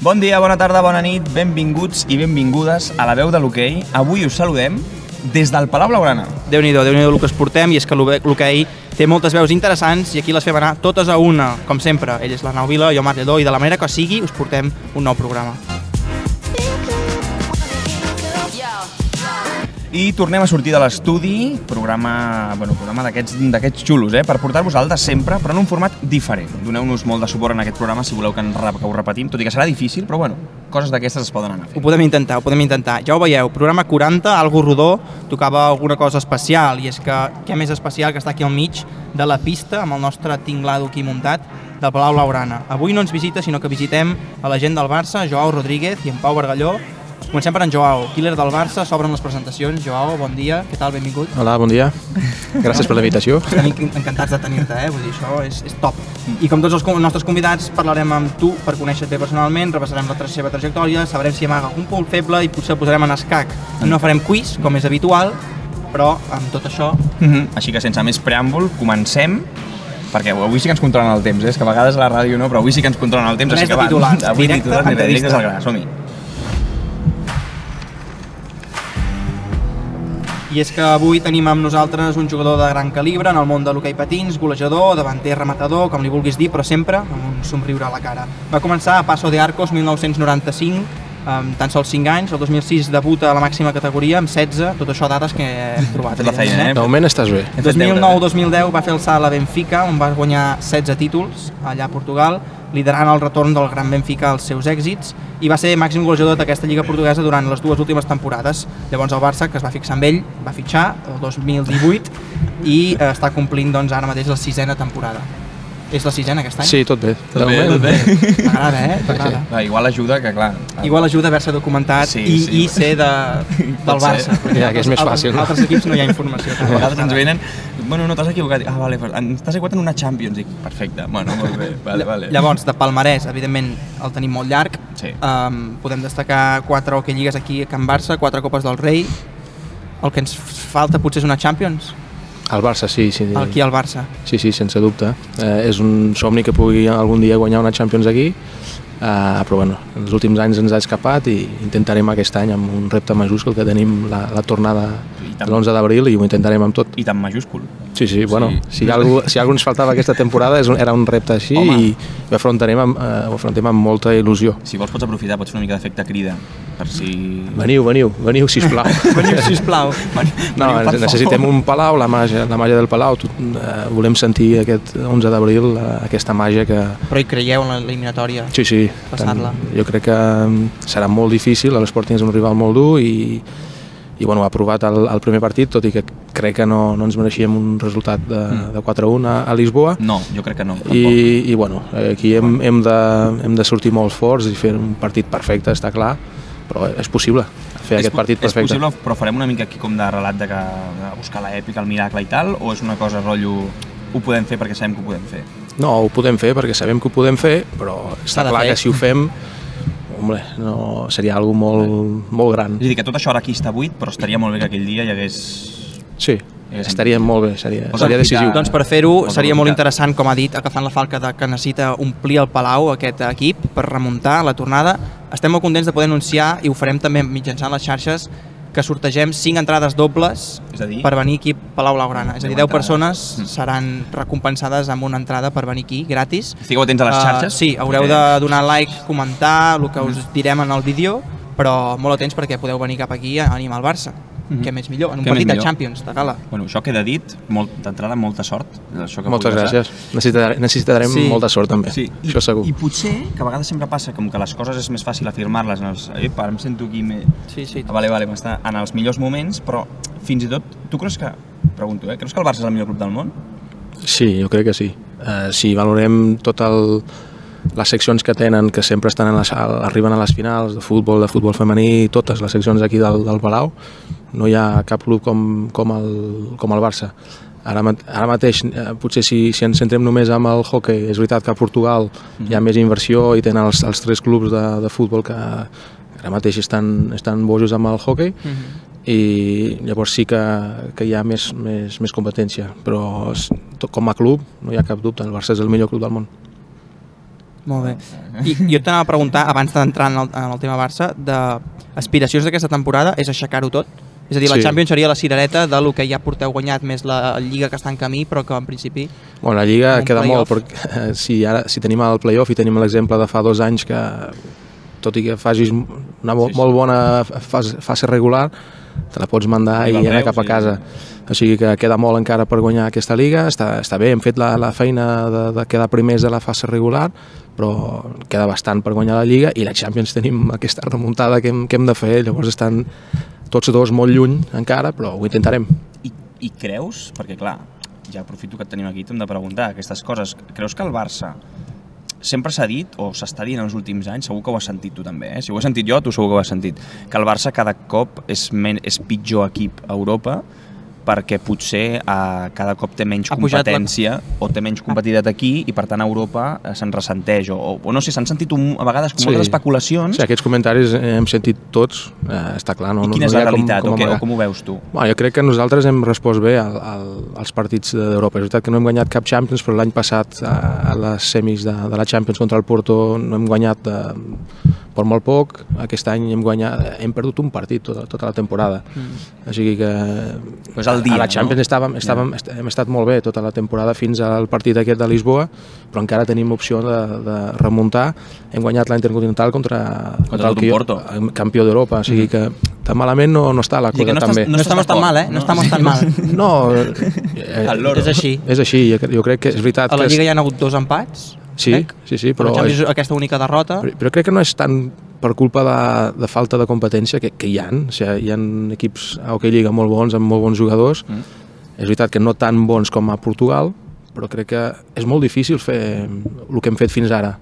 Bon dia, bona tarda, bona nit, benvinguts i benvingudes a La Veu de l'Hoquei. Avui us saludem des del Palau Blaugrana. Déu-n'hi-do el que es portem, i és que l'hoquei té moltes veus interessants i aquí les fem anar totes a una, com sempre. Ell és l'Arnau Vila, jo Marc Lledó, i de la manera que sigui us portem un nou programa. I tornem a sortir de l'estudi, programa d'aquests xulos, per portar-vos al de sempre, però en un format diferent. Doneu-nos molt de suport en aquest programa si voleu que ho repetim, tot i que serà difícil, però bueno, coses d'aquestes es poden anar fent. Ho podem intentar. Ja ho veieu, programa 40, algo rodó, tocava alguna cosa especial, i és que què més especial que estar aquí al mig de la pista amb el nostre tinglado aquí muntat del Palau Blaugrana. Avui no ens visita, sinó que visitem a la gent del Barça, Joao Rodríguez i en Pau Bargalló. Comencem per en Joao, killer del Barça, s'obren les presentacions. Joao, bon dia, què tal, benvingut? Hola, bon dia, gràcies per la invitació. Estem encantats de tenir-te, vull dir, això és top. I com tots els nostres convidats parlarem amb tu per conèixer-te personalment, repassarem la seva trajectòria, sabrem si amaga un punt feble i potser el posarem en escac. No farem quiz, com és habitual, però amb tot això... Així que sense més preàmbul, comencem, perquè avui sí que ens controlen el temps, és que a vegades a la ràdio no, però avui sí que ens controlen el temps, així que va, avui titulars, directes al gra, som-hi. I és que avui tenim amb nosaltres un jugador de gran calibre en el món de l'hoquei patins, golejador, davanter, rematador, com li vulguis dir, però sempre amb un somriure a la cara. Va començar a Paso de Arcos 1995, amb tan sols 5 anys, el 2006 debuta a la màxima categoria amb 16, tot això dades que hem trobat. Fet la feina, De moment estàs bé. 2009-2010 va fer el salt a Benfica, on va guanyar 16 títols allà a Portugal, liderant el retorn del Gran Benfica als seus èxits, i va ser màxim golejador d'aquesta lliga portuguesa durant les 2 últimes temporades. Llavors el Barça, que es va fixar amb ell, va fitxar el 2018 i està complint ara mateix la 6ª temporada. És la 6ª aquest any? Sí, tot bé. Tot bé. T'agrada, T'agrada. Igual ajuda que, clar... Igual ajuda haver-se documentat i ser del Barça. Ja, que és més fàcil. Altres equips no hi ha informació. A vegades ens venen... Bueno, no, t'has equivocat. Ah, vale, t'has equivocat en una Champions. Perfecte, bueno, molt bé. Vale. Llavors, de palmarès, evidentment, el tenim molt llarg. Sí. Podem destacar 4 hoquei lligues aquí a Can Barça, 4 Copes del Rei. El que ens falta potser és una Champions. El Barça, sí. Aquí al Barça. Sí, sense dubte. És un somni que pugui algun dia guanyar una Champions aquí, però bueno, en els últims anys ens ha escapat i intentarem aquest any amb un repte majúscul que tenim la tornada de l'11 d'abril i ho intentarem amb tot. I tan majúscul. Sí, bueno, si algú ens faltava aquesta temporada era un repte així. Home. I ho afrontem amb molta il·lusió. Si vols pots aprofitar, pots fer una mica d'efecte crida, per si... Veniu, sisplau. Veniu, sisplau. No, necessitem un palau, la màgia del palau. Volem sentir aquest 11 d'abril, aquesta màgia que... Però hi creieu en l'eliminatòria? Sí. Passar-la. Jo crec que serà molt difícil, l'Sporting és un rival molt dur i bueno, ha provat el primer partit, tot i que crec que no ens mereixíem un resultat de 4-1 a Lisboa. No, jo crec que no. I bueno, aquí hem de sortir molt forts i fer un partit perfecte, està clar, però és possible fer aquest partit perfecte. És possible, però farem una mica aquí com de relat de buscar l'èpica, el miracle i tal, o és una cosa rotllo, ho podem fer perquè sabem que ho podem fer? No, ho podem fer perquè sabem que ho podem fer, però està clar que si ho fem, no, seria algo molt gran. És a dir, que tot això ara aquí està buit, però estaria molt bé que aquell dia hi hagués... Sí, estaria molt bé, seria decisiu. Doncs per fer-ho seria molt interessant, com ha dit, agafant la falca que necessita omplir el Palau, aquest equip, per remuntar la tornada. Estem molt contents de poder anunciar, i ho farem també mitjançant les xarxes, que sortegem 5 entrades dobles per venir aquí a Palau Blaugrana. És a dir, 10 persones seran recompensades amb una entrada per venir aquí, gratis. Estigueu atents a les xarxes? Sí, haureu de donar like, comentar el que us direm en el vídeo, però molt atents perquè podeu venir cap aquí a animar el Barça. Què més millor, en un partit de Champions, de gala. Bueno, això queda dit, d'entrada molta sort. Moltes gràcies. Necessitarem molta sort també, això segur. I potser, que a vegades sempre passa, com que les coses és més fàcil afirmar-les en els... em sento aquí... Sí. Vale, m'està en els millors moments, però fins i tot, tu creus que... Pregunto, creus que el Barça és el millor club del món? Sí, jo crec que sí. Si valorem les seccions que tenen, que sempre arriben a les finals de futbol femení, totes les seccions aquí del Palau, no hi ha cap club com el Barça. Ara mateix, potser si ens centrem només amb el hoquei, és veritat que a Portugal hi ha més inversió i tenen els 3 clubs de futbol que ara mateix estan bojos amb el hoquei, i llavors sí que hi ha més competència, però com a club no hi ha cap dubte, el Barça és el millor club del món. Molt bé. I jo t'anava a preguntar, abans d'entrar en el tema Barça, d'aspiracions d'aquesta temporada és aixecar-ho tot? És a dir, la Champions seria la cirereta del que ja porteu guanyat, més la Lliga que està en camí, però que en principi... Bueno, la Lliga queda molt, perquè si tenim el play-off i tenim l'exemple de fa 2 anys que, tot i que facis una molt bona fase regular, te la pots mandar i anar cap a casa. O sigui que queda molt encara per guanyar aquesta Lliga, està bé, hem fet la feina de quedar primers de la fase regular, però queda bastant per guanyar la Lliga i la Champions tenim aquesta remuntada que hem de fer, llavors estan tots dos molt lluny encara, però ho intentarem. I creus, perquè clar, ja aprofito que et tenim aquí, t'hem de preguntar aquestes coses, creus que el Barça sempre s'ha dit, o s'està dient en els últims anys, segur que ho has sentit tu també, si ho he sentit jo, tu segur que ho has sentit, que el Barça cada cop és pitjor equip a Europa perquè potser cada cop té menys competència o té menys competitivitat aquí i per tant a Europa se'n ressenteix o no sé, s'han sentit a vegades com moltes especulacions. Sí, aquests comentaris hem sentit tots, està clar. I quina és la realitat o com ho veus tu? Jo crec que nosaltres hem respost bé als partits d'Europa. És veritat que no hem guanyat cap Champions, però l'any passat a les semis de la Champions contra el Porto no hem guanyat per molt poc. Aquest any hem perdut un partit tota la temporada. O sigui que a la Champions hem estat molt bé tota la temporada fins al partit aquest de Lisboa, però encara tenim opció de remuntar. Hem guanyat la Intercontinental contra el campió d'Europa, o sigui que tan malament no està la cosa tan bé. No estamos tan mal, No estamos tan mal. No, és així. És així, jo crec que és veritat. A la Lliga hi ha hagut 2 empats? Sí, però aquesta única derrota. Però crec que no és tant per culpa de falta de competència que hi ha. Hi ha equips a Hockey Lliga molt bons, amb molt bons jugadors. És veritat que no tan bons com a Portugal, però crec que és molt difícil fer el que hem fet fins ara,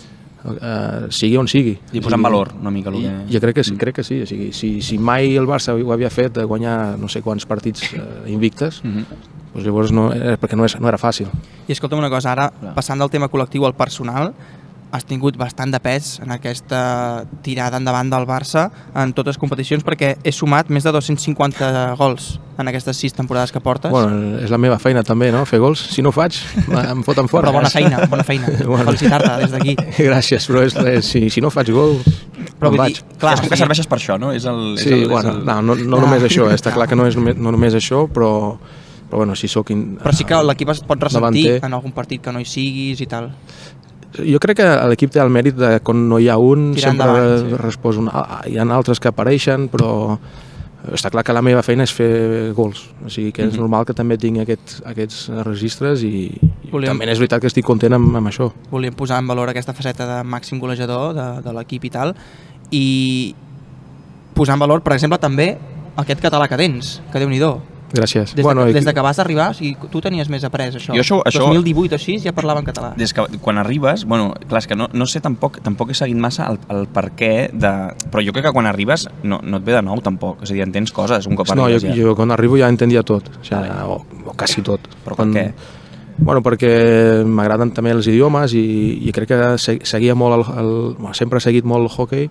sigui on sigui. I posar en valor una mica el que... Jo crec que sí. Si mai el Barça ho havia fet de guanyar no sé quants partits invictes, doncs llavors perquè no era fàcil. I escolta'm una cosa, ara passant del tema col·lectiu al personal, has tingut bastant de pes en aquesta tirada endavant del Barça en totes les competicions perquè he sumat més de 250 gols en aquestes 6 temporades que portes. Bueno, és la meva feina també, no? Fer gols. Si no ho faig, em foten fora. Però bona feina. Felicitar-te des d'aquí. Gràcies, però si no faig gols, em vaig. És com que serveixes per això, no? Sí, no només això, està clar que no és només això, però bueno, si sóc... Però sí que l'equip es pot ressentir en algun partit que no hi siguis i tal. Jo crec que l'equip té el mèrit de quan no hi ha un, sempre respòs un... Hi ha altres que apareixen, però està clar que la meva feina és fer gols. O sigui que és normal que també tingui aquests registres i també és veritat que estic content amb això. Volíem posar en valor aquesta faceta de màxim golejador de l'equip i tal, i posar en valor, per exemple, també aquest català que tens, que Déu-n'hi-do. Gràcies. Des de que vas arribar, tu tenies més après això. 2018 o així ja parlava en català. Des que quan arribes, clar, és que no sé tampoc he seguit massa el per què de... Però jo crec que quan arribes no et ve de nou tampoc, és a dir, entens coses un cop arribes ja. Jo quan arribo ja entendia tot, o quasi tot. Però per què? Bueno, perquè m'agraden també els idiomes i crec que seguia molt sempre he seguit molt el hockey,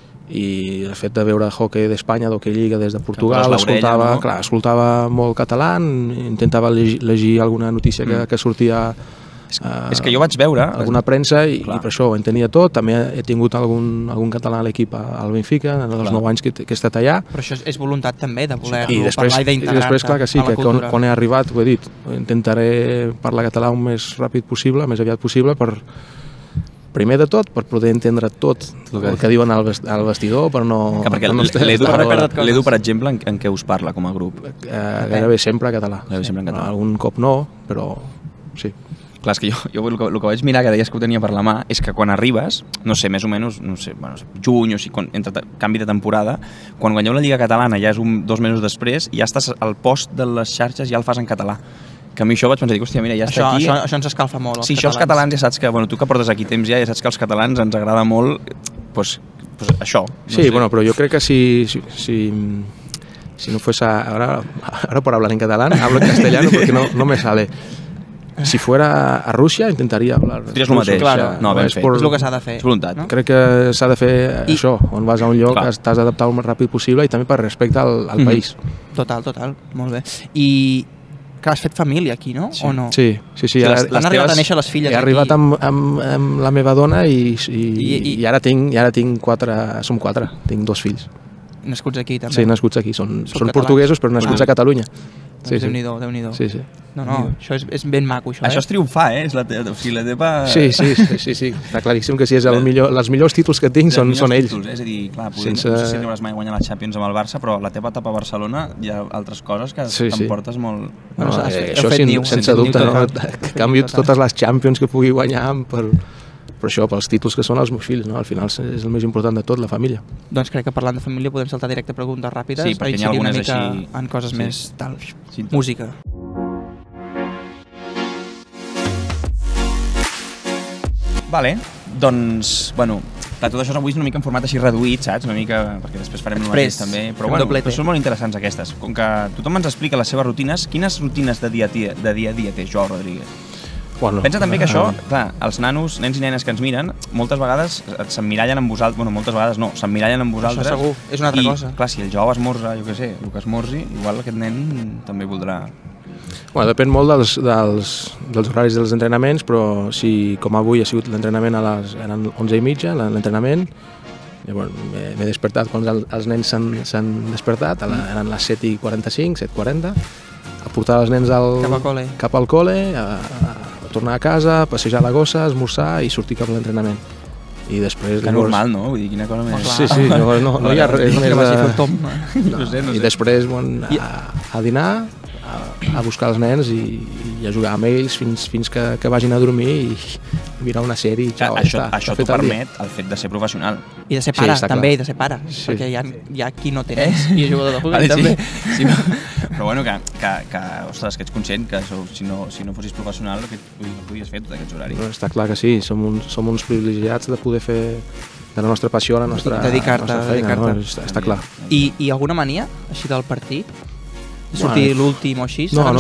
i el fet de veure hockey d'Espanya, d'Hockey Lliga des de Portugal, escoltava molt català, intentava llegir alguna notícia que sortia és que jo vaig veure alguna premsa i per això ho entenia tot. També he tingut algun català a l'equip al Benfica en els 9 anys que he estat allà. Però això és voluntat també de voler parlar i d'integrar-te. I després clar que sí, que quan he arribat ho he dit, intentaré parlar català el més ràpid possible, més aviat possible, primer de tot, per poder entendre tot el que diuen al vestidor, per no... Perquè l'Edu, per exemple, en què us parla com a grup? Gairebé sempre català. Algun cop no, però sí. Clar, és que jo el que vaig mirar, que deies que ho tenia per la mà, és que quan arribes, no sé, més o menys, juny o entre canvi de temporada, quan guanyeu la Lliga Catalana, ja és 2 mesos després, ja estàs al post de les xarxes, ja el fas en català. Que a mi això vaig pensar, hòstia, mira, ja està aquí... Això ens escalfa molt, els catalans. Sí, això els catalans ja saps que, tu que portes aquí temps ja saps que als catalans ens agrada molt, doncs això. Sí, però jo crec que si no fuese... Ahora por hablar en catalán, hablo en castellano porque no me sale. Si fuera a Rússia intentaria hablar ruso. Diries el mateix, no, ben fet. És el que s'ha de fer. És voluntat. Crec que s'ha de fer això, on vas a un lloc t'has d'adaptar el més ràpid possible i també per respecte al país. Total, molt bé. I Que has fet família aquí, no? O no? Sí. Han arribat a néixer les filles aquí. He arribat amb la meva dona i ara tinc 4, som 4, tinc 2 fills. Nascuts aquí, també. Sí, nascuts aquí, són portuguesos però nascuts a Catalunya. Déu-n'hi-do. Sí. No, això és ben maco, això. Això és triomfar, és la teva... Sí, està claríssim que sí, els millors títols que tinc són ells. És a dir, clar, no sé si arribaràs mai a guanyar la Champions amb el Barça, però la teva etapa a Barcelona hi ha altres coses que t'emportes molt... Això sense dubte, que canvio totes les Champions que pugui guanyar per això, pels títols que són els meus fills, no? Al final és el més important de tot, la família. Doncs crec que parlant de família podem saltar directe a preguntes ràpides. Sí, perquè n'hi ha algunes així... En coses més tal. Música. Vale, doncs, bueno, clar, tot això avui és una mica en format així reduït, saps? Una mica, perquè després farem el mateix també, però bueno, són molt interessants aquestes. Com que tothom ens explica les seves rutines, quines rutines de dia a dia té Joao Rodríguez? Bueno, pensa també que això, clar, els nanos, nens i nenes que ens miren, moltes vegades s'emmirallen amb vosaltres, bueno, moltes vegades no, s'emmirallen amb vosaltres. Això segur, és una altra cosa. I, clar, si el Joao esmorza, jo què sé, el que esmorzi, igual aquest nen també voldrà... Bueno, depèn molt dels horaris dels entrenaments, però si, com avui ha sigut l'entrenament eren 11:30, l'entrenament, m'he despertat quan els nens s'han despertat, eren les 7:45, 7:40, a portar els nens cap al col·le, a tornar a casa, passejar la gossa, esmorzar i sortir cap a l'entrenament. I després... Que normal, no? Vull dir, quina cosa més... Sí, no hi ha res més de... I després a dinar, a buscar els nens i a jugar amb ells fins que vagin a dormir i mirar una sèrie i xau. Això t'ho permet el fet de ser professional. I de ser pare, també, i de ser pare. Perquè hi ha qui no té nens i és jugador de futbol, també. Però bueno, ostres, que ets conscient que si no fossis professional el que podies fer tots aquests horaris. Està clar que sí, som uns privilegiats de poder fer de la nostra passió, la nostra feina, està clar. I alguna mania, així del partit? Sortir l'últim o així? No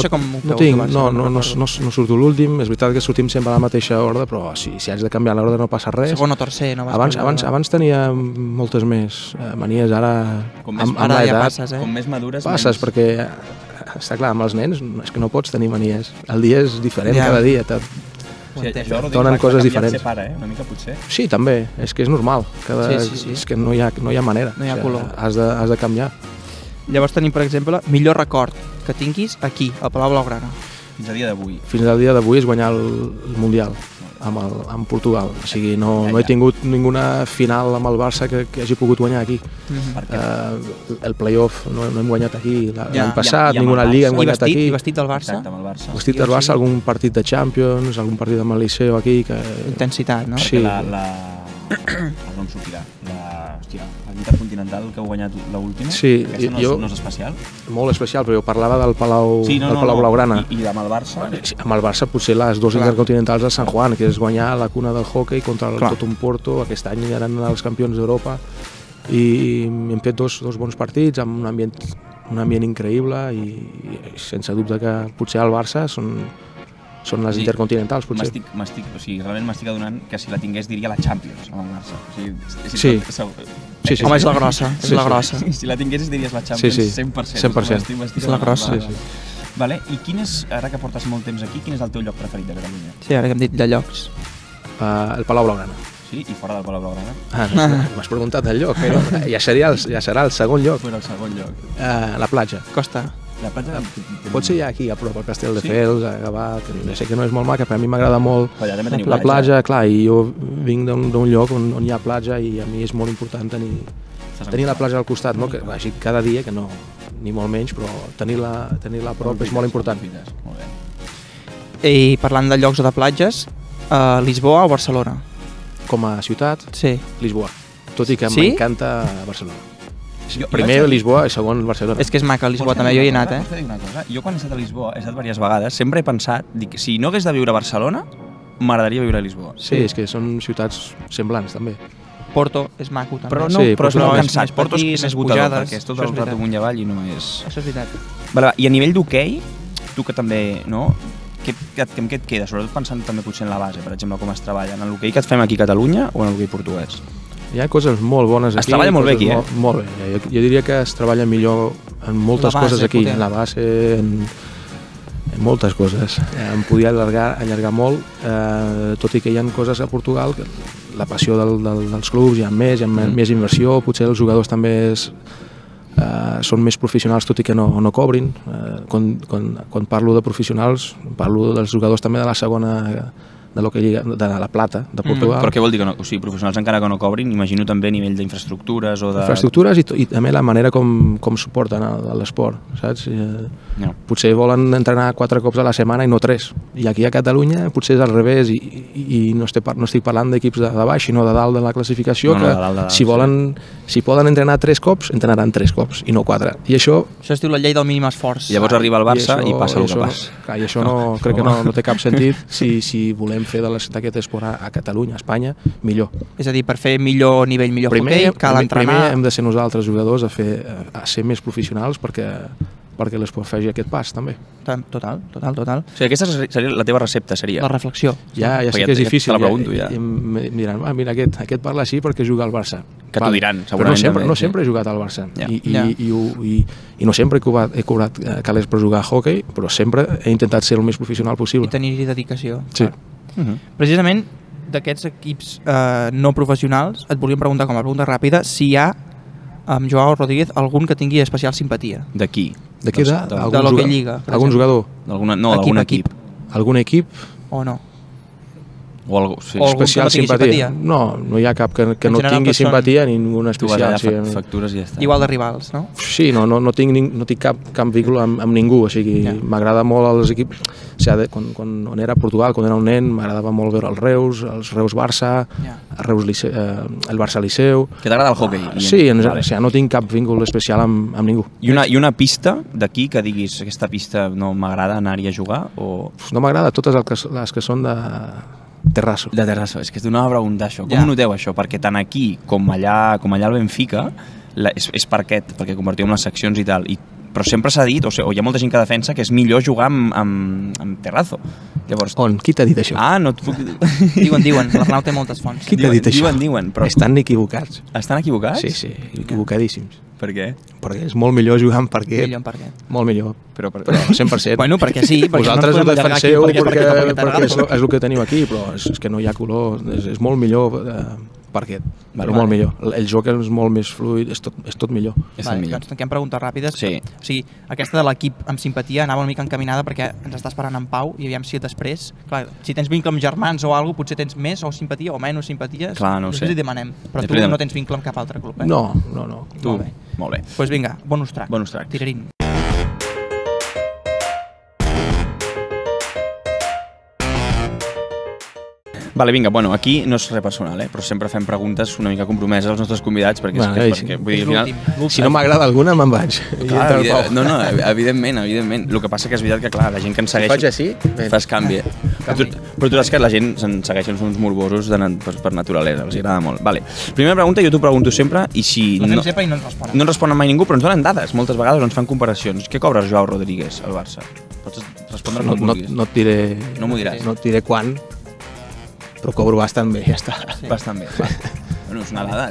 surto l'últim, és veritat que sortim sempre a la mateixa ordre, però si haig de canviar l'ordre no passa res. Segon o tercer, no vas abans tenia moltes més manies, ara amb l'edat... Com més madures... Passes, perquè està clar, amb els nens és que no pots tenir manies. El dia és diferent cada dia, donen coses diferents. Ser pare, una mica potser. Sí, també, és que és normal, és que no hi ha manera, has de canviar. Llavors tenim, per exemple, millor record que tinguis aquí, al Palau Blaugrana. Fins al dia d'avui. Fins al dia d'avui és guanyar el Mundial amb Portugal. O sigui, no he tingut ninguna final amb el Barça que hagi pogut guanyar aquí. El play-off no hem guanyat aquí l'any passat, ninguna lliga hem guanyat aquí. I vestit del Barça? Exacte, amb el Barça. Vestit del Barça, algun partit de Champions, algun partit amb el Liceo aquí. Intensitat, no? Sí. No em sortirà. L'Intercontinental que heu guanyat l'última, aquesta no és especial? Molt especial, però jo parlava del Palau Blaugrana. I amb el Barça? Amb el Barça potser les dues Intercontinentals de Sant Juan, que és guanyar la cuna del hockey contra el Tottenham Porto, aquest any eren els campions d'Europa, i hem fet dos bons partits amb un ambient increïble i sense dubte que potser el Barça són les intercontinentals, potser. Realment m'estic adonant que si la tingués diria la Champions amb el Barça. Sí. Home, és la grossa. Si la tinguessis diries la Champions 100%. És la grossa. Vale. I quin és, ara que portes molt temps aquí, quin és el teu lloc preferit de Catalunya? Sí, ara que hem dit de llocs. El Palau Blaugrana. Sí? I fora del Palau Blaugrana? M'has preguntat del lloc, però ja serà el segon lloc. Però el segon lloc. La platja. Costa. La platja... Pot ser ja aquí, a prop, al Castelldefels, a Gavà, que sé que no és molt maca, però a mi m'agrada molt la platja, clar, i jo vinc d'un lloc on hi ha platja i a mi és molt important tenir la platja al costat, no? Que vagi cada dia, que no, ni molt menys, però tenir-la a prop és molt important. I parlant de llocs o de platges, Lisboa o Barcelona? Com a ciutat, sí. Lisboa, tot i que m'encanta Barcelona. Primer Lisboa i segon Barcelona. És que és maca Lisboa, també jo hi he anat, Jo quan he estat a Lisboa, he estat diverses vegades, sempre he pensat, que si no hagués de viure a Barcelona, m'agradaria viure a Lisboa. Sí, és que són ciutats semblants, també. Porto és maco, també. Però és molt cansat, Porto és esgotador, perquè és tot el rato amunt i avall i no és... Això és veritat. I a nivell d'hoquei, tu que també, no? Què et queda? Sobretot pensant també potser en la base, per exemple, com es treballa, en l'hoquei que et fem aquí a Catalunya o en l'hoquei portuguès? Hi ha coses molt bones aquí. Es treballa molt bé aquí, Molt bé. Jo diria que es treballa millor en moltes coses aquí, en la base, Moltes coses. Em podia allargar molt, tot i que hi ha coses a Portugal, la passió dels clubs, hi ha més inversió, potser els jugadors també són més professionals tot i que no cobrin. Quan parlo de professionals, parlo dels jugadors també de la segona, de la plata de Portugal. Però què vol dir que no? O sigui, professionals encara que no cobrin, imagino també a nivell d'infraestructures o de... Infraestructures i també la manera com suporten l'esport, saps? Potser volen entrenar 4 cops a la setmana i no 3. I aquí a Catalunya potser és al revés i no estic parlant d'equips de baix, sinó de dalt de la classificació, que si poden entrenar 3 cops, entrenaran 3 cops i no 4. I això es diu la llei del mínim esforç. Llavors arriba el Barça i passa el que passa. I això crec que no té cap sentit si volem fer d'aquest esport a Catalunya, a Espanya, millor. És a dir, per fer millor nivell, millor hoquei, cal entrenar... Primer hem de ser nosaltres jugadors a ser més professionals perquè l'esport faci aquest pas, també. Total. O sigui, aquesta seria la teva recepta, seria? La reflexió. Ja sé que és difícil. Te la pregunto, ja. Em diran, mira, aquest parla així perquè juga al Barça. Que t'ho diran, segurament. Però no sempre he jugat al Barça. I no sempre he cobrat calés per jugar a hoquei, però sempre he intentat ser el més professional possible. I tenir-hi dedicació. Sí. Precisament d'aquests equips no professionals et volíem preguntar com a pregunta ràpida si hi ha amb Joao Rodríguez algun que tingui especial simpatia. De qui? De què? De l'Hockey Lliga. Algun jugador? D'algun equip. Algun equip? O no? O algú, sí. O especial simpatia. No hi ha cap que no tingui simpatia ni ninguna especial. Tu vas allà, factures i ja està. Igual de rivals, no? Sí, no tinc cap vínculo amb ningú, o sigui, m'agrada molt els equips, o sigui, quan era a Portugal, quan era un nen, m'agradava molt veure els Reus Barça, el Barça Liceu. Que t'agrada el hoquei? Sí, no tinc cap vínculo especial amb ningú. I una pista d'aquí que diguis aquesta pista no m'agrada anar-hi a jugar? No m'agrada totes les que són de Terrasso. De Terrasso, és que donava a preguntar això. Com ho noteu això? Perquè tant aquí com allà al Benfica és parquet, perquè compartíem les seccions i tal, però sempre s'ha dit, o hi ha molta gent que defensa que és millor jugar amb Terrazo. Llavors... On? Qui t'ha dit això? No et puc... Diuen, l'Arnau té moltes fonts. Qui t'ha dit això? Diuen, però... Estan equivocats. Estan equivocats? Sí, equivocadíssims. Per què? Perquè és molt millor jugar en parquet. Millor en parquet. Molt millor. Però 100%. Bueno, perquè sí. Vosaltres ho defenseu perquè és el que teniu aquí, però és que no hi ha color. És molt millor parquet, però molt millor. El joc és molt més fluid, és tot millor. Doncs tanquem preguntes ràpides. Sí. O sigui, aquesta de l'equip amb simpatia anava una mica encaminada perquè ens està esperant en Pau i aviam si després... Clar, si tens vincle amb germans o alguna cosa, potser tens més o simpatia o menys simpatia. Clar, no ho sé. Després hi demanem. Però tu no tens vincle amb cap altre club, eh? No. Tu? Molt bé. Doncs vinga, bonus track. Tirarín. Vale, vinga, bueno, aquí no és res personal, però sempre fem preguntes una mica compromeses als nostres convidats, perquè vull dir, al final... Si no m'agrada alguna, me'n vaig. Clar, no, evidentment. El que passa que és veritat que, clar, la gent que ens segueix... Faig així? Fas canvi. Però tu saps que la gent ens segueixen uns morbosos per naturalesa, els agrada molt. Vale. Primera pregunta, jo t'ho pregunto sempre, i si... La fem sempre i no ens responen. No ens responen mai ningú, però ens donen dades. Moltes vegades ens fan comparacions. Què cobres, Joao Rodríguez, al Barça? Pots respondre com vulguis. No et diré... No m'ho diràs. No et diré quan, però cobro bastant bé, ja està. Sí. Bastant bé. Bueno, és una dada.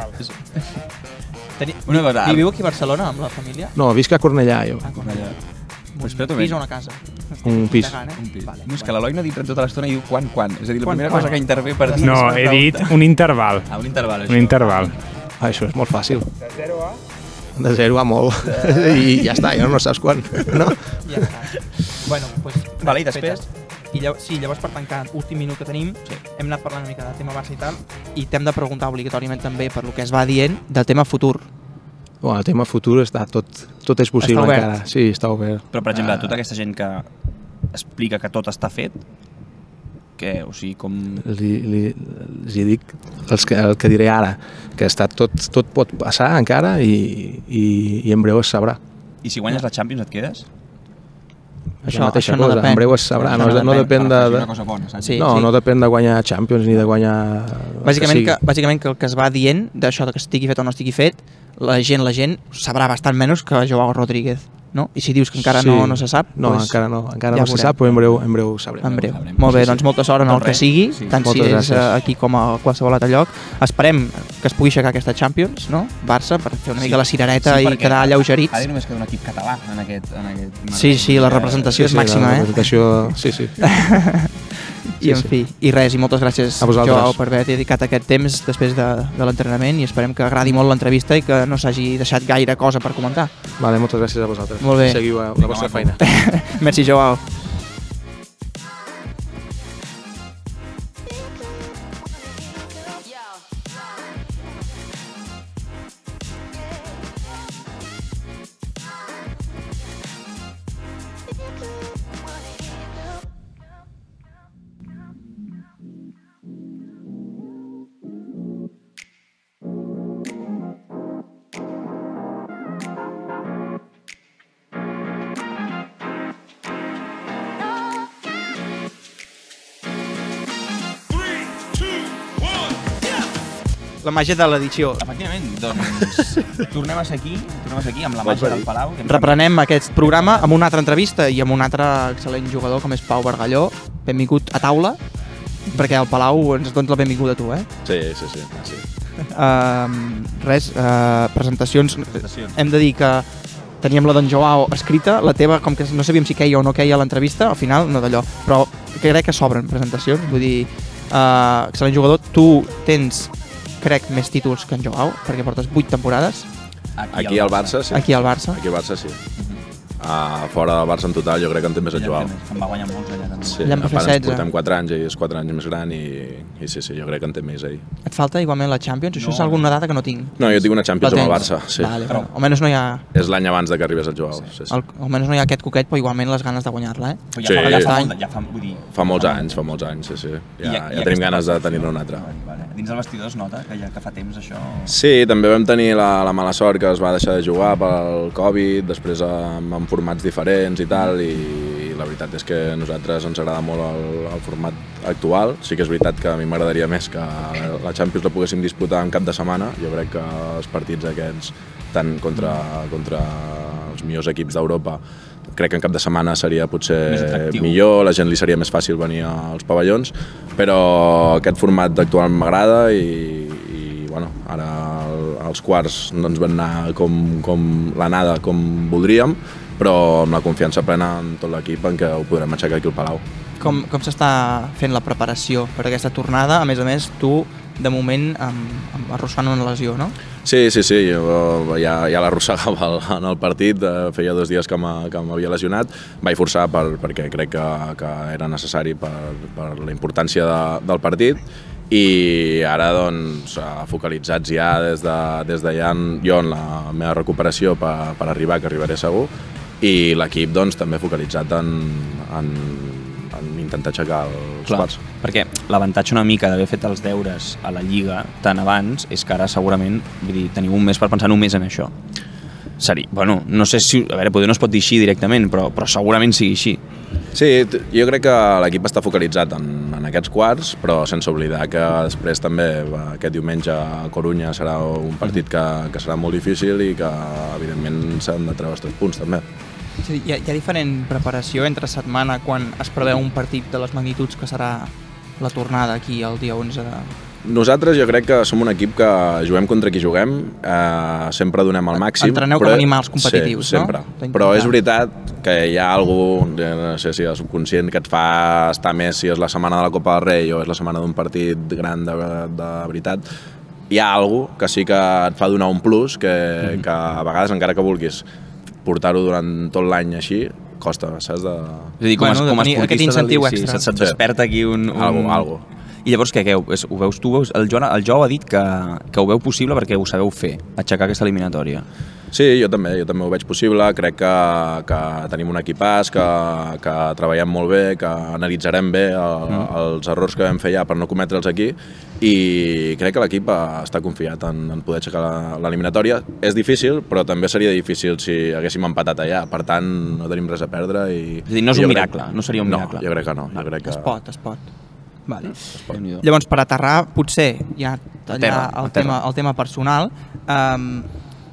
Viviu aquí a Barcelona amb la família? No, visc a Cornellà, jo. A Cornellà. Un pis o una casa? Un pis. Vale. No, és que l'Eloi no ha dit tota l'estona i diu quan. És a dir, la primera cosa que intervé per dir... No, he dit un interval. Un interval, això. Un interval. Això és molt fàcil. De 0 a molt. I ja està, ja no saps quan, no? Ja està. Bueno, doncs... Vale, i després? Sí, llavors per tancar, últim minut que tenim, hem anat parlant una mica del tema Barça i tal, i t'hem de preguntar obligatòriament també per lo que es va dient del tema futur. Bueno, el tema futur està tot és possible encara. Sí, està obert. Però, per exemple, tota aquesta gent que explica que tot està fet, què? O sigui, com... Els dic el que diré ara, que tot pot passar encara i en breu es sabrà. I si guanyes la Champions et quedes? Això mateixa cosa, en breu es sabrà, no depèn de... No depèn de guanyar Champions ni de guanyar... Bàsicament que el que es va dient d'això que estigui fet o no estigui fet, la gent sabrà bastant menys que Joao Rodríguez. no? I si dius que encara no se sap... No, doncs encara ja no se sap, però en breu ho sabrem. En breu. Molt bé, doncs molta sort en el que sigui, tant si és aquí com a qualsevol altre lloc. Esperem que es pugui aixecar aquesta Champions, no? Barça, per fer una mica la cirereta i quedar alleugerits. Ara només queda un equip català en aquest... Sí, la representació és màxima, la representació, sí. I en fi, i res, i moltes gràcies, Joao, per haver dedicat aquest temps després de l'entrenament i esperem que agradi molt l'entrevista i que no s'hagi deixat gaire cosa per comentar. Vale, moltes gràcies a vosaltres. Molt bé. Seguiu la vostra feina. Merci, Joao. La màgia de l'edició. Efectivament, doncs tornem a ser aquí amb la màgia del Palau. Reprenem aquest programa amb una altra entrevista i amb un altre excel·lent jugador com és Pau Bargalló. Benvingut a taula, perquè al Palau ens dones la benvinguda a tu, eh? Sí. Presentacions. Hem de dir que teníem la d'en Joao escrita, la teva, com que no sabíem si queia o no queia a l'entrevista, al final no d'allò, però crec que s'obren presentacions, vull dir, excel·lent jugador, tu tens crec més títols que en Joao, perquè portes 8 temporades. Aquí al Barça, sí. Aquí al Barça. Aquí al Barça, sí. Fora del Barça en total jo crec que en té més el Joao. Em va guanyar molts allà també. Sí, allà en va fer 16. Portem 4 anys, ell és 4 anys més gran i sí, jo crec que en té més ell. Et falta igualment la Champions? Això és alguna data que no tinc. No, jo tinc una Champions amb el Barça, sí. Vale, però almenys no hi ha... És l'any abans de que arribés el Joao. Sí. Almenys no hi ha aquest coquet, però igualment les ganes de guanyar-la, eh? Sí. Fa molts anys, sí. Ja tenim ganes de tenir-ne una altra. Dins del vestidor es nota que ja que fa temps això... Sí, també vam tenir la mala sort que es va deixar de jugar pel Covid, després en formats diferents i tal, i la veritat és que a nosaltres ens agrada molt el format actual. Sí que és veritat que a mi m'agradaria més que la Champions la poguéssim disputar en cap de setmana. Jo crec que els partits aquests, tant contra els millors equips d'Europa, crec que en cap de setmana seria potser millor, la gent li seria més fàcil venir als pavellons, però aquest format actual m'agrada i bueno, ara els quarts no ens van anar com l'anada com voldríem, però amb la confiança plena en tot l'equip en què ho podrem aixecar aquí al Palau. Com s'està fent la preparació per aquesta tornada? A més, tu de moment arrossegant una lesió, no? Sí, jo ja l'arrossegava en el partit, feia 2 dies que m'havia lesionat, vaig forçar perquè crec que era necessari per la importància del partit i ara doncs focalitzats ja des de ja jo en la meva recuperació per arribar, que arribaré segur, i l'equip doncs també focalitzat en intentar aixecar els quarts. Perquè l'avantatge una mica d'haver fet els deures a la Lliga tan abans és que ara segurament teniu un mes per pensar només en això. Bueno, no sé si... A veure, potser no es pot dir així directament, però segurament sigui així. Sí, jo crec que l'equip està focalitzat en aquests quarts, però sense oblidar que després també aquest diumenge a Corunya serà un partit que serà molt difícil i que evidentment s'han de treure els 3 punts també. Hi ha diferent preparació entre setmana quan es preveu un partit de les magnituds que serà la tornada aquí el dia 11 de... Nosaltres jo crec que som un equip que juguem contra qui juguem, sempre donem el màxim. Entreneu com animals competitius, sí, sempre. No? Però és veritat que hi ha algú, no sé si és subconscient, que et fa estar més si és la setmana de la Copa del Rei o és la setmana d'un partit gran de veritat. Hi ha algú que sí que et fa donar un plus, que a vegades encara que vulguis portar-ho durant tot l'any així, costa, saps? És a dir, com a esportistes, se't desperta aquí un... Algo. I llavors què? Ho veus tu? El Joao ha dit que ho veu possible perquè ho sabeu fer, aixecar aquesta eliminatòria. Sí, jo també ho veig possible, crec que tenim un equipàs, que treballem molt bé, que analitzarem bé els errors que vam fer ja per no cometre'ls aquí i crec que l'equip està confiat en poder aixecar l'eliminatòria. És difícil, però també seria difícil si haguéssim empatat allà, per tant no tenim res a perdre. És a dir, no és un miracle, no seria un miracle. No, jo crec que no. Es pot. Vale. Llavors, per aterrar, potser ja el tema personal,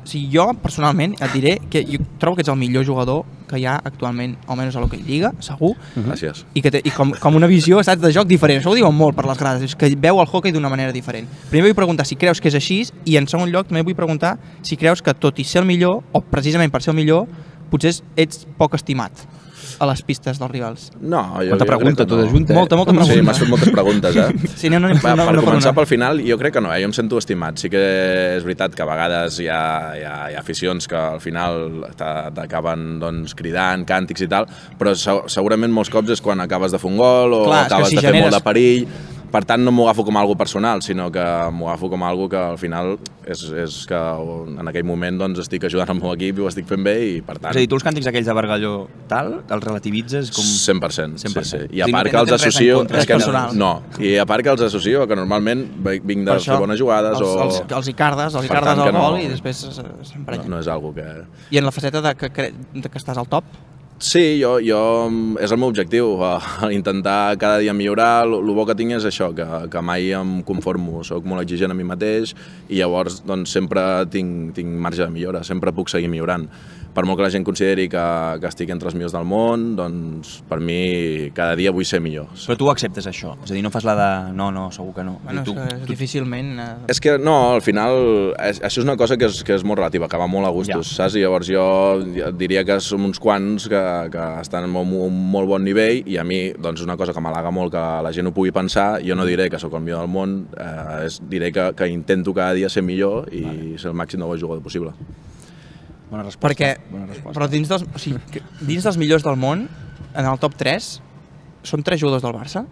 si jo personalment et diré que jo trobo que ets el millor jugador que hi ha actualment, almenys a l'Hockey Lliga, segur. Gràcies. I com una visió, saps, de joc diferent. Això ho diuen molt per les grades, és que veu el hockey d'una manera diferent. Primer vull preguntar si creus que és així i en segon lloc també vull preguntar si creus que tot i ser el millor, o precisament per ser el millor, potser ets poc estimat a les pistes dels rivals. No, Molta pregunta, tota junta. Molta pregunta. Sí, m'has fet moltes preguntes, Sí, no, per començar pel final, jo crec que no, jo em sento estimat. Sí que és veritat que a vegades hi ha aficions que al final t'acaben cridant, càntics i tal, però segurament molts cops és quan acabes de fer un gol o acabes de fer molt de perill. Per tant, no m'ho agafo com algo personal, sinó que m'ho agafo com algo que al final és que en aquell moment estic ajudant el meu equip i ho estic fent bé i per tant... És a dir, tu els càntics aquells de Bargalló tal, els relativitzes com... 100%, sí. I a Sí, part que no els tens res en associo... contra, és personal. No, i a part que els associo que normalment vinc de fer bones jugades o... Els Icardes al gol i després s'emprenya. No és algo que... I en la faceta de que estàs al top? Sí, jo és el meu objectiu, intentar cada dia millorar. El bo que tinc és això, que mai em conformo, soc molt exigent a mi mateix i llavors sempre tinc marge de millora, sempre puc seguir millorant. Per molt que la gent consideri que estic entre els millors del món, doncs per mi cada dia vull ser millor. Però tu acceptes això? És a dir, no fas la de no, segur que no. Bueno, difícilment... És que no, al final, això és una cosa que és molt relativa, que va molt a gustos, saps? I llavors jo diria que som uns quants que estan en un molt bon nivell i a mi, doncs, una cosa que m'halaga molt que la gent ho pugui pensar, jo no diré que sóc el millor del món, diré que intento cada dia ser millor i ser el màxim de bon jugador possible. Bona resposta. Però dins dels millors del món, en el top 3, són 3 jugadors del Barça?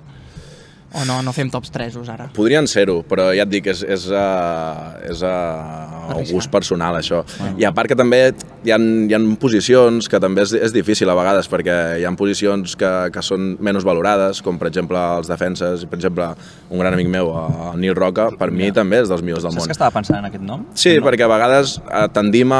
O no fem tops 3-os ara? Podrien ser-ho, però ja et dic, és a gust personal, això. I a part que també hi ha posicions que també és difícil a vegades, perquè hi ha posicions que són menys valorades, com per exemple els defenses, per exemple, un gran amic meu, el Nil Roca, per mi també és dels millors del món. Saps que estava pensant en aquest nom? Sí, perquè a vegades tendim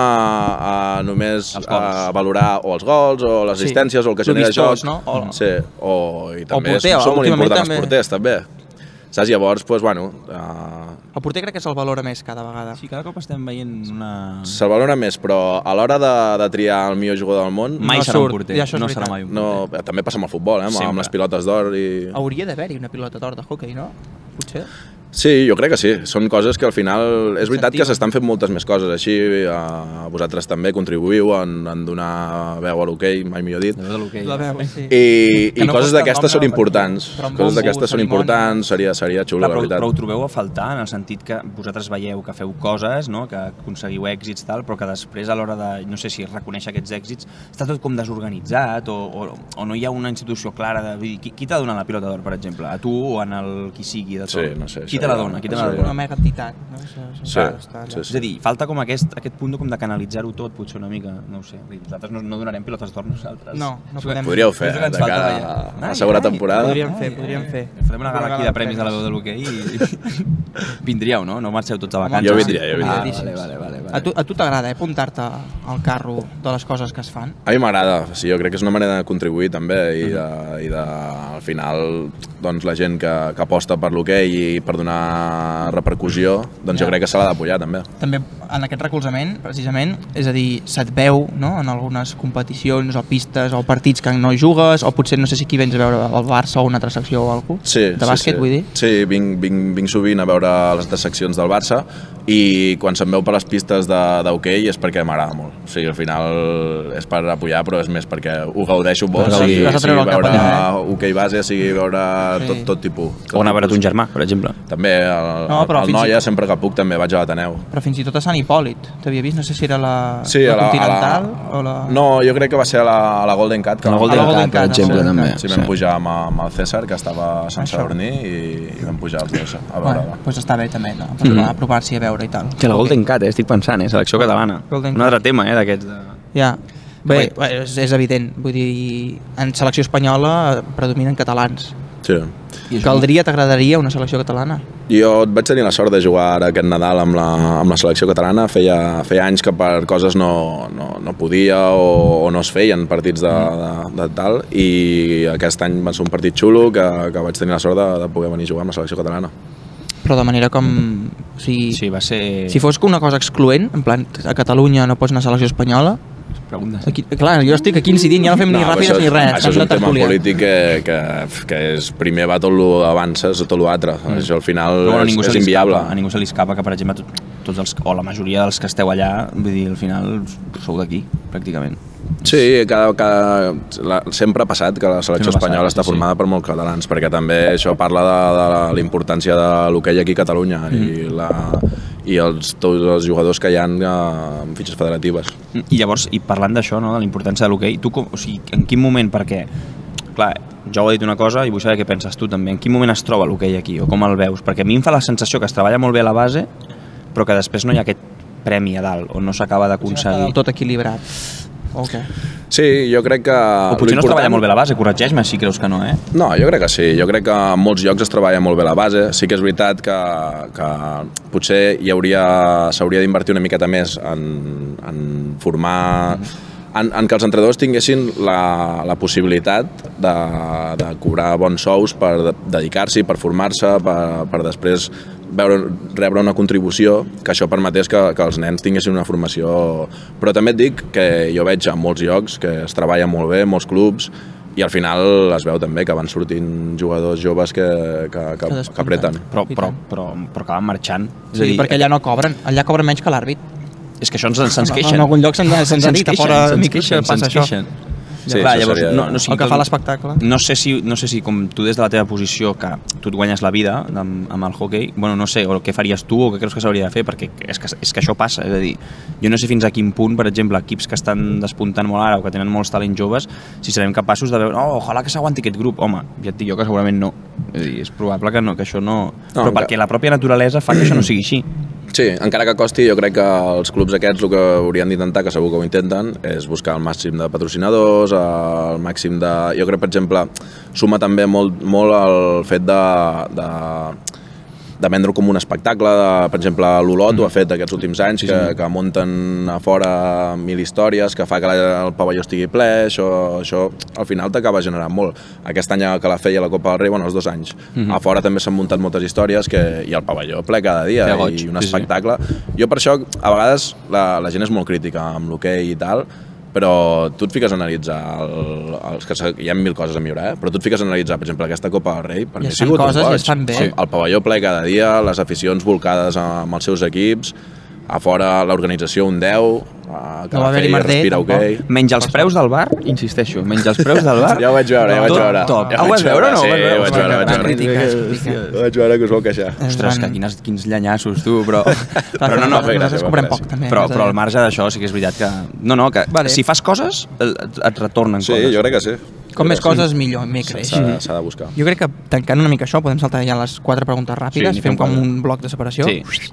a només valorar o els gols, o les assistències, o el que genera joc. Sí, i també són molt importants els porters, també. Saps? Llavors, doncs, bueno... El porter crec que se'l valora més cada vegada. Sí, cada cop estem veient una... Se'l valora més, però a l'hora de triar el millor jugador del món... Mai serà un porter, no serà mai un porter. També passa amb el futbol, amb les pilotes d'or i... Hauria d'haver-hi una pilota d'or de hoquei, no? Potser? Sí, jo crec que sí. Són coses que al final... És veritat que s'estan fent moltes més coses així. Vosaltres també contribuïu en donar veu a l'hoquei, mai millor dit. La veu, sí. I coses d'aquestes són importants. Coses d'aquestes són importants, seria xulo, la veritat. Però ho trobeu a faltar, en el sentit que vosaltres veieu que feu coses, que aconseguiu èxits, però que després a l'hora de, no sé si reconèixer aquests èxits, està tot com desorganitzat o no hi ha una institució clara de... Qui t'ha donat la pilota d'or, per exemple? A tu o en el qui sigui? Sí, no sé. Qui te la dona? Una mega entitat. Sí. És a dir, falta com aquest punt de canalitzar-ho tot, potser una mica, no ho sé. Nosaltres no donarem pilotes d'or nosaltres. No podem. Podríeu fer, de cara a la segona temporada. Podríem fer. Farem una gala aquí de premis de la veu de l'hoquei i vindríeu, no? No marxeu tots a vacances. Jo vindria. Vale. A tu t'agrada apuntar-te al carro de les coses que es fan? A mi m'agrada, jo crec que és una manera de contribuir també i al final doncs la gent que aposta per l'hoquei i per donar repercussió, doncs jo crec que se l'ha d'apoyar també. També en aquest recolzament, precisament, és a dir, se't veu en algunes competicions o pistes o partits que no jugues o potser no sé si aquí vens a veure el Barça o una altra secció o alguna cosa? De bàsquet, vull dir? Sí, vinc sovint a veure les altres seccions del Barça i quan se'm veu per les pistes d'hoquei és perquè m'agrada molt. O sigui, al final és per apoyar, però és més perquè ho gaudeixo molt, sigui veure hoquei base, sigui veure tot tipus. O anar a veure un germà, per exemple. També, el Noia, sempre que puc, també vaig a l'Ateneu. Però fins i tot a Sant Hipòlit, t'havia vist, no sé si era la Continental o la... No, jo crec que va ser a la Golden Cat. A la Golden Cat, per exemple, també. Sí, vam pujar amb el César, que estava a Sant Sadurní, i vam pujar els dos a veure-la. Doncs està bé també, per aprovar-s'hi a veure i tal. Que la Golden Cat, estic pensant, selecció catalana. Un altre tema, d'aquests. Ja. Bé, és evident, vull dir, en selecció espanyola predominen catalans. Sí. T'agradaria una selecció catalana? Jo vaig tenir la sort de jugar ara aquest Nadal amb la selecció catalana. Feia anys que per coses no podia o no es feien partits de tal, i aquest any va ser un partit xulo que vaig tenir la sort de poder venir a jugar amb la selecció catalana. Però de manera com O sigui, Sí, va ser... si fos una cosa excloent, en plan, a Catalunya no pots anar a selecció espanyola, Preguntes. aquí, clar, jo estic aquí incidint, ja no fem ni ràpides ni res. Això és fem un la tema tertúlia. polític que és, primer va tot l'avances o tot l'altre. Això al final Però, bueno, és inviable. A ningú se li escapa que, per exemple, tots els, o la majoria dels que esteu allà, vull dir, al final sou d'aquí, pràcticament. Sí, sempre ha passat que la selecció espanyola està formada per molts catalans, perquè també això parla de la importància de l'hoquei aquí a Catalunya i tots els jugadors que hi ha en fitxes federatives. I llavors, i parlant d'això, no, de la importància de l'hoquei, tu, o sigui, en quin moment, perquè, clar, jo he dit una cosa i vull saber què penses tu també, en quin moment es troba l'hoquei aquí, o com el veus? Perquè a mi em fa la sensació que es treballa molt bé a la base, però que després no hi ha aquest premi a dalt, o no s'acaba d'aconseguir. Tot equilibrat. Okay. Sí, jo crec que... O potser no es treballa molt bé la base, corregeix-me si creus que no, eh? No, jo crec que sí. Jo crec que en molts llocs es treballa molt bé la base. Sí que és veritat que potser s'hauria d'invertir una miqueta més en formar... En que els entrenadors tinguessin la possibilitat de cobrar bons sous per dedicar-s'hi, per formar-se, per després rebre una contribució, que això permetés que els nens tinguessin una formació. Però també et dic que jo veig en molts llocs que es treballa molt bé, molts clubs, i al final es veu també que van sortint jugadors joves que apreten. Però acaben marxant. Sí, perquè allà no cobren, allà cobren menys que l'àrbit. És que això se'ns queixen. En algun lloc se'ns ha dit, a fora de micros que passa això. Sí, clar, això llavors, seria... El que fa l'espectacle. No sé si com tu des de la teva posició, que tu et guanyes la vida amb el hoquei, bueno, no sé, o què faries tu o què creus que s'hauria de fer, perquè és que això passa, és a dir, jo no sé fins a quin punt, per exemple, equips que estan despuntant molt ara o que tenen molts talents joves, si serem capaços de veure, ojalà que s'aguanti aquest grup, home, ja et dic jo que segurament no, és a dir, és probable que no, que això no... Però perquè la pròpia naturalesa fa que això no sigui així. Sí, encara que costi, jo crec que els clubs aquests el que haurien d'intentar, que segur que ho intenten, és buscar el màxim de patrocinadors, el màxim de... Jo crec, per exemple, suma també molt el fet de vendre com un espectacle. Per exemple, l'Olot ho ha fet aquests últims anys, que munten a fora 1000 històries, que fa que el pavelló estigui ple, això al final t'acaba generant molt. Aquest any que la feia la Copa del Rei, bueno, els 2 anys, a fora també s'han muntat moltes històries i el pavelló ple cada dia, i un espectacle. Jo per això, a vegades, la gent és molt crítica amb l'hoquei i tal, però tu et fiques a analitzar, hi ha 1000 coses a millorar, però tu et fiques a analitzar, per exemple, aquesta Copa del Rei, per mi ha sigut un goig. El pavelló ple cada dia, les aficions volcades amb els seus equips, a fora l'organització un 10, que no va haver-hi merder, respira hoquei. Menys els preus del bar, insisteixo, menys els preus del bar... Ja ho vaig veure, Top. Ho vas veure o no? Sí, ho vaig veure. Ho vaig veure que us vau queixar. Ostres, que quins llanassos, tu, però... Però no, nosaltres cobrem poc, també. Però al marge d'això sí que és veritat que... No, que si fas coses, et retornen coses. Sí, jo crec que sí. Com més coses, millor, més creix. S'ha de buscar. Jo crec que, tancant una mica això, podem saltar ja les 4 preguntes ràpides, fem com un bloc de separació. Sí.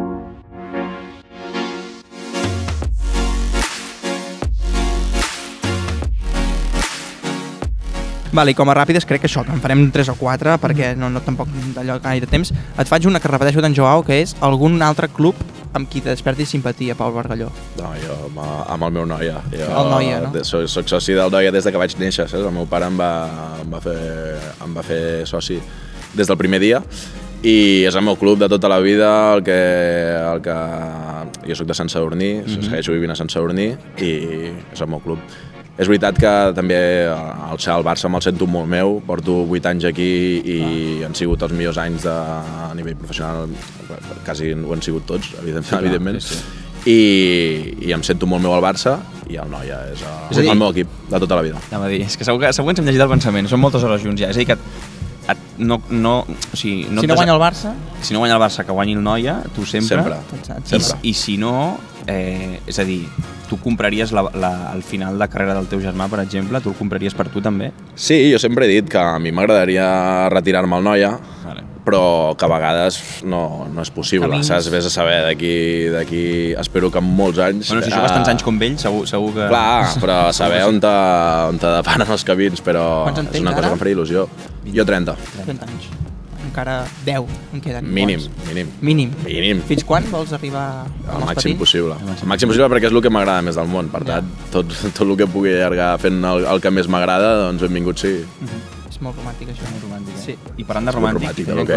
Vale, i com a ràpides crec que això, que en farem 3 o 4 perquè no tampoc d'allò gaire temps. Et faig una que repeteixo d'en Joao, que és algun altre club amb qui despertis simpatia, Pau Bargalló. No, jo amb el meu Noia. El Noia, no? Soc soci del Noia des de que vaig néixer, saps? El meu pare em va fer soci des del primer dia i és el meu club de tota la vida, el que... Jo soc de Sant Sadurní, segueixo vivint a Sant Sadurní i és el meu club. És veritat que també el Barça me'l sento molt meu, porto 8 anys aquí i han sigut els millors anys a nivell professional, quasi ho han sigut tots, evidentment. I em sento molt meu al Barça i el Noia és el meu equip de tota la vida. És que segur que ens hem llegit el pensament, són moltes hores junts ja, és a dir que si no guanya el Barça? Si no guanya el Barça, que guanyi el Noia, tu sempre. I si no, és a dir, tu compraries al final de carrera del teu germà, per exemple, tu el compraries per tu també? Sí, jo sempre he dit que a mi m'agradaria retirar-me al Noia, però que a vegades no és possible, saps? Vés a saber d'aquí, espero que en molts anys... Bueno, si jugues tants anys com ell, segur que... Clar, però saber on te deparen els camins, però és una cosa que em faria il·lusió. Jo 30. 30 anys. Encara 10 en queden. Mínim. Fins quan vols arribar al màxim possible. El màxim possible perquè és el que m'agrada més del món. Per tant, tot el que pugui allargar fent el que més m'agrada, doncs benvingut sigui. És molt romàntic, això. Sí. I parlant de romàntic,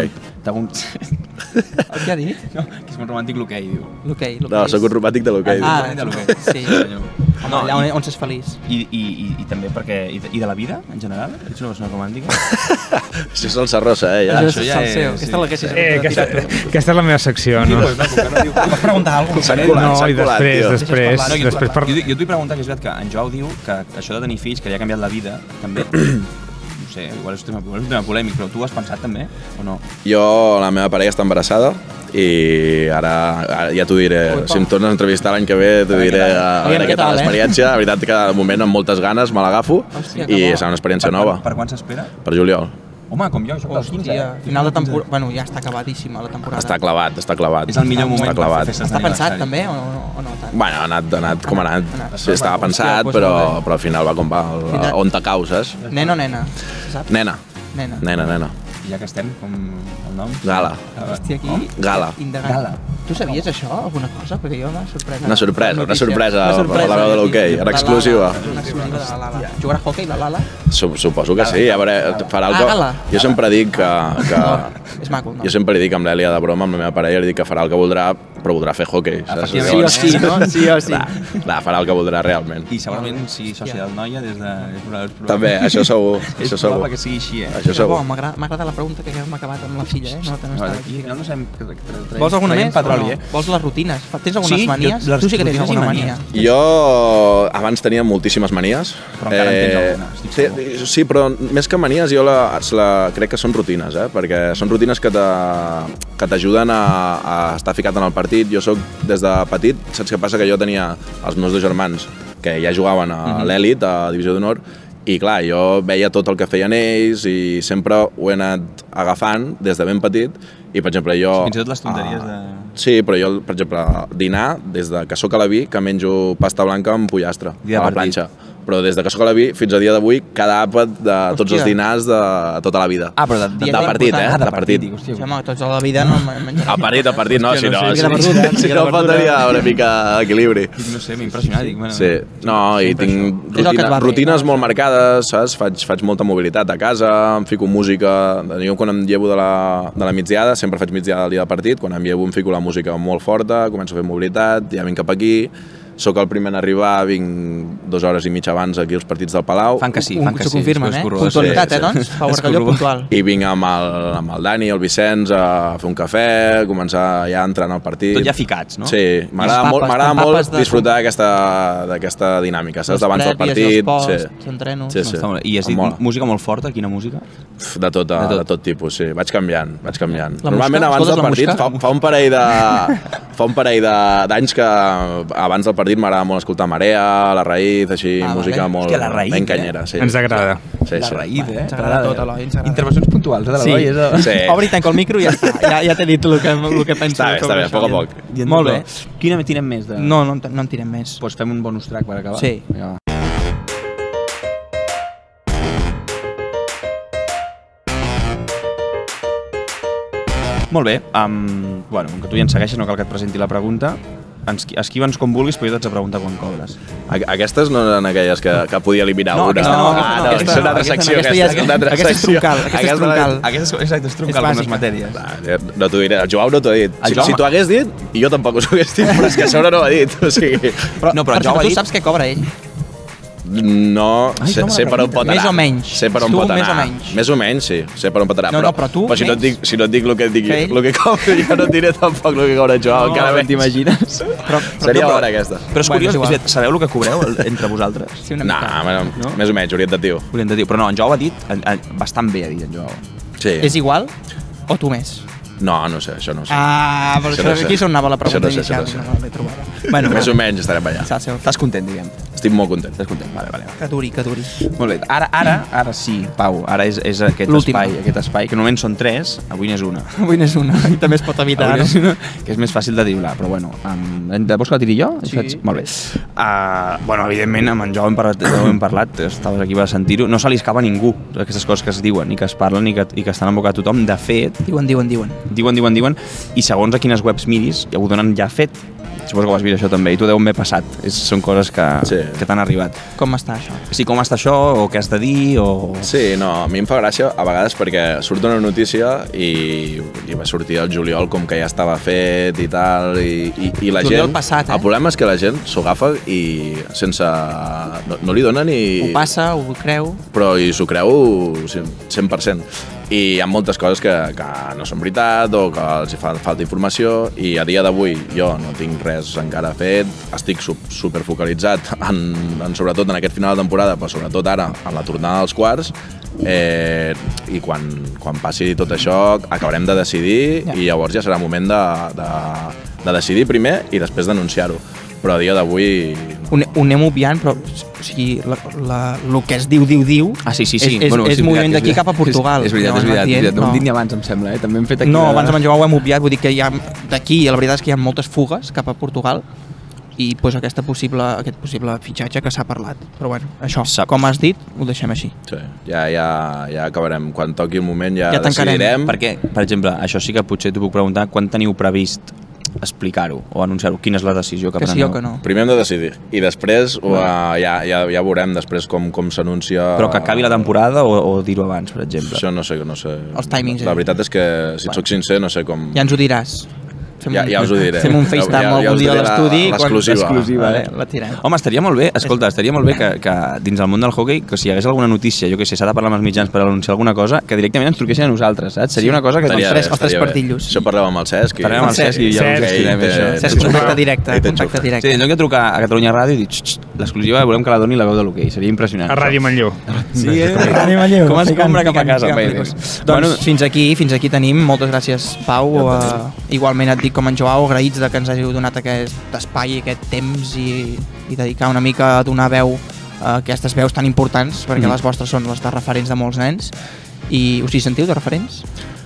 El que ha dit? No, que és molt romàntic l'hoquei, diu. L'hoquei. No, sóc un romàntic de l'hoquei. de l'hoquei. Sí. Home, No, allà on s'és feliç. I també perquè... I de la vida, en general? Ets una persona romàntica? Això és el Sarrosa, ja. Això és ja el seu. és- Aquesta és la que s'hi Aquesta és la meva secció, no? Pots preguntar alguna cosa? S'han colat, No, s'han i colat, tio. després per... Jo t'ho vull preguntar, que és veritat que en Joao diu que això de tenir fills, que li ha canviat la vida, també... No sé, igual és un tema polèmic, però tu has pensat també, o no? Jo, la meva parella està embarassada i ara ja t'ho diré. Si em tornes a entrevistar l'any que ve, t'ho diré a veure què tal l'experiència. La veritat que de moment amb moltes ganes me l'agafo i serà una experiència nova. Per quan s'espera? Per juliol. Home, com jo soc dels 15, Hòstia, final de temporada... Bueno, ja està acabadíssima la temporada. Està clavat, està clavat. És el millor moment Està per clavat. fer festes Està pensat d'aniversari. també o no tant? Bueno, ha anat com ha anat. Sí, estava Hòstia, pensat, doncs però molt bé. al final va com va. On te cau, saps? Nen o nena? Se sap? Nena, Nena. nena. I ja que estem, com el nom? Gala. Hòstia, aquí... Gala. Gala. Tu sabies això, alguna cosa? Perquè jo m'ha sorprès. Una sorpresa Una la veu de l'hoquei, en exclusiva. Una exclusiva de la Lala. Jugarà a hoquei la Lala? Suposo que sí, a veure, farà el que... Gala. Jo sempre dic que... És maco, no? Jo sempre li dic amb l'Èlia de broma, amb la meva parella, li dic que farà el que voldrà, però voldrà fer hoquei. saps? Sí o sí, no? Sí o sí. Clar, farà el que voldrà realment. I segurament sí, soci del Noia des de... També, això segur, És això segur. probable que sigui així, Això segur. M'ha agradat la pregunta que hem acabat amb la filla, eh? No No, d'aquí no sabem... Vols alguna més? Petroli, o no? Vols les rutines? Tens algunes Sí, manies? jo- les Tu sí que tens rutines i alguna manies. mania. Jo abans tenia moltíssimes manies. Però encara en tens alguna, estic segur. Sí, però més que manies jo crec que són rutines, perquè són rutines que t'ajuden a estar ficat en el partit. Jo sóc des de petit, saps què passa? Que jo tenia els meus dos germans que ja jugaven a l'Elit, a Divisió d'Honor, i clar, jo veia tot el que feien ells i sempre ho he anat agafant des de ben petit i, per exemple, jo... Fins i tot les tonteries de... Sí, però jo, per exemple, dinar, des de que sóc a la Vi, que menjo pasta blanca amb pollastre, Dia de a la partit. planxa. Però des de que sóc a la Vi fins a dia d'avui, cada àpat de tots els dinars de tota la vida. Ah, però de partit, de partit. dic, hòstia. Sí, home, tots a la vida no menjarem. El partit, no, si no, mica de verdura, si no faltaria una mica d'equilibri. No sé, m'he impressionat. Dic, bueno, Sí, no, i tinc És el que et va bé, rutines no? molt marcades, saps? Faig molta mobilitat a casa, em fico música... Jo quan em llevo de la migdiada, sempre faig migdiada el dia del partit, quan em llevo em fico la música molt forta, començo a fer mobilitat, ja vinc cap aquí, sóc el primer en arribar, vinc 2 hores i mitja abans aquí als partits del Palau. Fan que sí, S'ho confirmen, és eh? corrobor. Puntualitat, sí, sí. doncs? Pau És Barcalló corrobor. puntual. I vinc amb el Dani, el Vicenç, a fer un cafè, començar ja a entrar en el partit. Tot ja ficats, no? Sí, m'agrada papes molt de- disfrutar d'aquesta dinàmica, saps? D'abans del partit. Els posts, els entrenos. Sí, No, sí. està molt bé. I has Em dit mola. música molt forta? Quina música? De tot tipus, sí. Vaig canviant. La Normalment Musca? abans del Escoltes la partit, Musca? fa un parell d'anys que abans del partit m'agrada molt escoltar Marea, La Raïz, així, Ah, música vale. molt Hòstia, La Raïz, ben canyera. Sí. Ens agrada. Sí, La sí. Raïz, Ens agrada tot, Eloi, ens agrada. Intervencions puntuals, de Sí. l'Eloi. és Sí. Obre i tanca el micro i ja està. Ja t'he dit el que penso. Està bé, sobre a això. poc a poc. Molt bé. Quina tirem més? De... No en tirem més. Doncs fem un bonus track per acabar. Sí. Vinga, va. Molt bé, bueno, com que tu ja ens segueixes, no cal que et presenti la pregunta. Esquiva'ns com vulguis, però jo t'haig de preguntar quan cobres. Aquestes no eren aquelles que podia eliminar No, una. aquesta no, aquesta és una altra secció. aquesta ja és- una altra aquesta és secció. troncal, aquesta és troncal. Aquesta és troncal És algunes bàsica. matèries. No t'ho diré, el Joao no t'ho ha dit. El Joao Si t'ho hagués dit, i jo tampoc us ho hagués dit, però és que a sobre no ho ha dit. O sigui, Però, No, però per jo ho cert, he tu dit- saps què cobra ell? no, Ai, sé, no me sé la per on pot anar. Més o menys. Sé per on Tu, pot anar. més o menys. Més o menys, sí. Sé per on pot anar. No, no, però tu, si no et menys. dic el que et digui, Que ell? el que cobro, jo no et diré tampoc el que cobra el Joao, encara menys. t'imagines? Seria bona aquesta. Però és Bueno, curiós, és igual. és veritat, sabeu el que cobreu entre vosaltres? Sí, una No, mica. bueno, No? més o menys, orientatiu. Orientatiu. Però no, en Joao ha dit, bastant bé ha dit en Joao. Sí. És igual o tu més? No, no sé, això no ho sé. Ah, però Això això, no sé. aquí és on anava la pregunta Això no sé, inicial. això no sé. No l'he trobada. Bueno, Més o menys estarem allà. Estàs content, diguem. Estic molt content. Estàs content, vale. Que duri, que duri. Molt bé, ara sí, Pau, ara és aquest L'última. espai, que normalment són 3, avui n'és una. Avui n'és una, i també es pot evitar, Avui no? n'és una, que és més fàcil de driblar, però bueno, vols que la tiri jo? Sí. Molt bé. Bueno, evidentment, amb en Joao hem parlat, estaves aquí per sentir-ho, no se li escapa a ningú aquestes coses que es diuen i que es parlen i que estan en boca de tothom. De fet, Diuen. diuen, i segons a quines webs miris, ja ho donen ja fet. Suposo que ho has vist això també, i tu deu m'he passat. Són coses que t'han arribat. Com està això? Sí, com està això, o què has de dir, o... Sí, no, a mi em fa gràcia a vegades perquè surt una notícia i va sortir el juliol com que ja estava fet i tal, i la Juliol gent... passat, El problema és que la gent s'ho agafa i sense... No li dona ni... Ho passa, ho creu... Però i s'ho creu 100%. I hi ha moltes coses que no són veritat o que els hi falta informació, i a dia d'avui jo no tinc res encara fet, estic superfocalitzat sobretot en aquest final de temporada, però sobretot ara en la tornada dels quarts, i quan passi tot això acabarem de decidir i llavors ja serà moment de decidir primer i després d'anunciar-ho. Però a dia d'avui... Ho anem obviant, però o sigui, el que es diu... Ah, sí. És moviment d'aquí cap a Portugal. És veritat. No ho hem dit ni abans, em sembla. També hem fet aquí... No, abans de menjar ho hem obviat, vull dir que hi ha d'aquí, la veritat és que hi ha moltes fugues cap a Portugal i doncs, aquest possible fitxatge que s'ha parlat. Però bueno, això, com has dit, ho deixem així. Sí, ja acabarem. Quan toqui el moment ja decidirem. Perquè, per exemple, això sí que potser t'ho puc preguntar, quan teniu previst explicar-ho o anunciar-ho? Quina és la decisió que preneu? Que sí o que no? Primer hem de decidir i després ja veurem després com s'anuncia... Però que acabi la temporada o dir-ho abans, per exemple? Això no sé. Els timings. La veritat és que, si et soc sincer, no sé com... Ja ens ho diràs. Ja us ho diré. Fem un FaceTime algun dia a l'estudi. L'exclusiva. La tirem. Home, estaria molt bé, escolta, estaria molt bé que dins del món del hockey, que si hi hagués alguna notícia, jo que sé, s'ha de parlar amb els mitjans per anunciar alguna cosa, que directament ens truquessin a nosaltres, saps? Seria una cosa que... Els tres partillos. Això parlem amb el Cesc. Parlem amb el Cesc i ja us expliquem això. Cesc, contacte directe. Sí, en lloc de trucar a Catalunya Ràdio i dir, l'exclusiva volem que la doni la veu de l'hoquei, seria impressionant. A Ràdio Manlleu. Sí, Ràdio Manlleu. Com es compra cap a casa. Doncs fins aquí tenim. Moltes gràcies, Pau. Igualment et dic com en Joao, agraïts de que ens hàgiu donat aquest espai, aquest temps i dedicar una mica a donar veu a aquestes veus tan importants, perquè les vostres són les de referents de molts nens. I us hi sentiu de referents?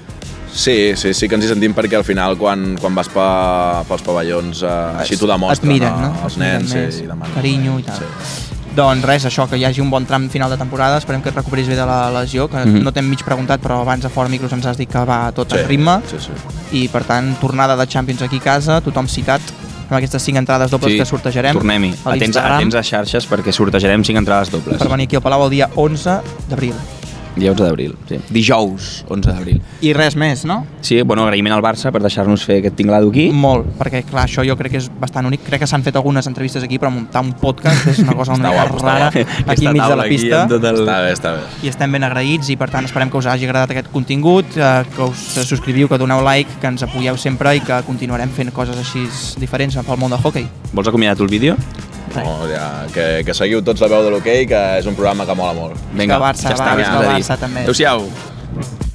Sí que ens hi sentim, perquè al final quan vas pels pavellons així t'ho demostren els nens i demanen carinyo i tal. Doncs res, això, que hi hagi un bon tram final de temporada, esperem que et recuperis bé de la lesió, que no t'hem mig preguntat, però abans a fora micros ens has dit que va tot en ritme, i per tant, tornada de Champions aquí a casa, tothom citat, amb aquestes 5 entrades dobles que sortejarem. Tornem-hi, atents a xarxes perquè sortejarem 5 entrades dobles. Per venir aquí al Palau el dia 11 d'abril. Dia 11 d'abril, sí. Dijous, 11 d'abril. I res més, no? Sí, bueno, agraïment al Barça per deixar-nos fer aquest tinglado aquí. Molt, perquè clar, això jo crec que és bastant únic. Crec que s'han fet algunes entrevistes aquí, però muntar un podcast és una cosa una mica rara aquí enmig de la pista. Està bé. I estem ben agraïts i per tant esperem que us hagi agradat aquest contingut, que us subscriviu, que doneu like, que ens apoyeu sempre i que continuarem fent coses així diferents pel món del hockey. Vols acomiadar tu el vídeo? No, que seguiu tots la veu de l'hoquei, que és un programa que mola molt. Vinga, Barça, ja està, Barça també. Adéu-siau.